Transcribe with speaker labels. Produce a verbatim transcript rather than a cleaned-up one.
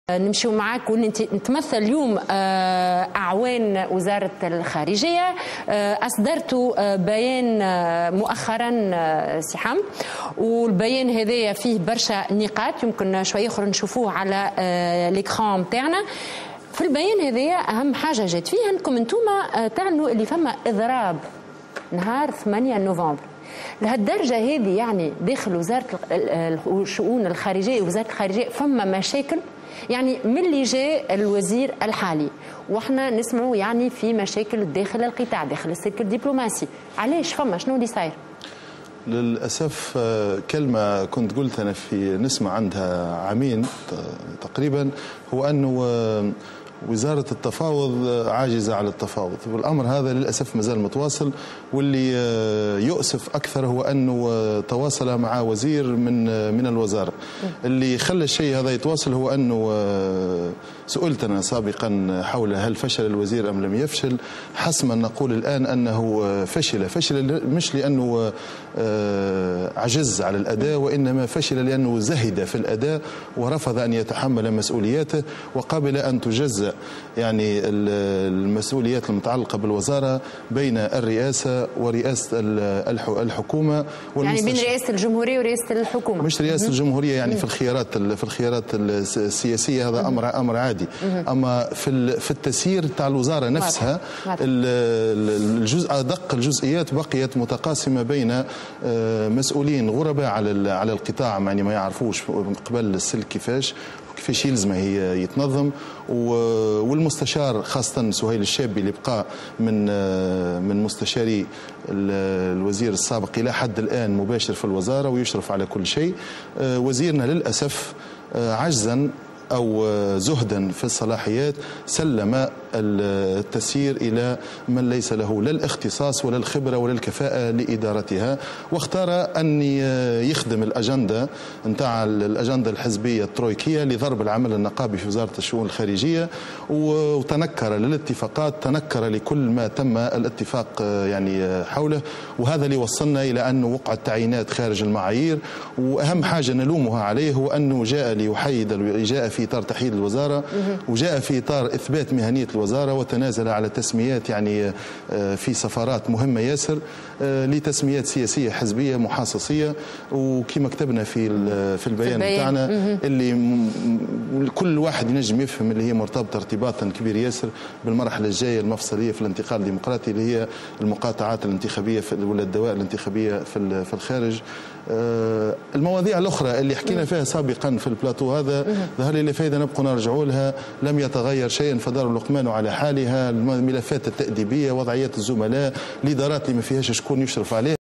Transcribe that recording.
Speaker 1: نمشيو معاك وانت تمثل اليوم اعوان وزاره الخارجيه. اصدرتوا بيان مؤخرا سي حمد، والبيان هذايا فيه برشا نقاط يمكن شويه اخرى نشوفوه على ليكران نتاعنا. في البيان هذايا اهم حاجه جات فيه انكم انتم تعلنوا اللي فما اضراب نهار ثمانية نوفمبر. لهالدرجه هذه يعني داخل وزاره الشؤون الخارجيه ووزاره الخارجيه فما مشاكل، يعني من اللي جاء الوزير الحالي واحنا نسمعوا يعني في مشاكل داخل القطاع داخل السلك الدبلوماسي. علاش فما شنو اللي صاير؟
Speaker 2: للأسف كلمة كنت قلت أنا في نسمع عندها عامين تقريبا، هو أنه وزارة التفاوض عاجزة على التفاوض، والأمر هذا للأسف مازال متواصل. واللي يؤسف أكثر هو أنه تواصل مع وزير من من الوزارة. اللي خلى الشيء هذا يتواصل هو أنه سئلت أنا سابقا حول هل فشل الوزير أم لم يفشل. حسما نقول الآن أنه فشل. فشل مش لأنه عجز على الأداء، وإنما فشل لأنه زهد في الأداء ورفض أن يتحمل مسؤولياته، وقبل أن تجزأ يعني المسؤوليات المتعلقة بالوزارة بين الرئاسة ورئاسة الحكومة،
Speaker 1: يعني بين رئاسة الجمهورية ورئاسة الحكومة،
Speaker 2: مش رئاسة الجمهورية يعني في الخيارات في الخيارات السياسية. هذا أمر أمر عادي. أما في في التسيير تاع الوزارة نفسها الجزء أدق الجزئيات بقيت متقاسمة بين مسؤولين غرباء على على القطاع، يعني ما يعرفوش من قبل السلك كيفاش كيفاش يلزمه هي يتنظم، والمستشار خاصة سهيل الشابي اللي بقى من من مستشاري الوزير السابق إلى حد الآن مباشر في الوزارة ويشرف على كل شيء. وزيرنا للأسف عجزا أو زهدا في الصلاحيات سلم التسيير إلى من ليس له لا الاختصاص ولا الخبرة ولا الكفاءة لإدارتها، واختار أن يخدم الأجندة نتاع الأجندة الحزبية الترويكية لضرب العمل النقابي في وزارة الشؤون الخارجية، وتنكر للاتفاقات، تنكر لكل ما تم الاتفاق يعني حوله. وهذا اللي وصلنا إلى أنه وقعت تعيينات خارج المعايير. وأهم حاجة نلومها عليه هو أنه جاء ليحيد، جاء في إطار تحييد الوزارة، وجاء في إطار إثبات مهنية الوزارة، وتنازل على تسميات يعني في سفارات مهمة ياسر لتسميات سياسية حزبية محاصصية. وكما كتبنا في في البيان بتاعنا اللي كل واحد ينجم يفهم اللي هي مرتبطة ارتباطا كبير ياسر بالمرحلة الجاية المفصلية في الانتقال الديمقراطي اللي هي المقاطعات الانتخابية ولا الدوائر الانتخابية في في الخارج. المواضيع الأخرى اللي حكينا فيها سابقا في البلاتو هذا ظهر لي فايدة نبقى نرجعوا لها، لم يتغير شيء، فدار اللقمان على حالها. الملفات التأديبية، وضعيات الزملاء، الإدارات اللي ما فيهاش شكون يشرف عليه.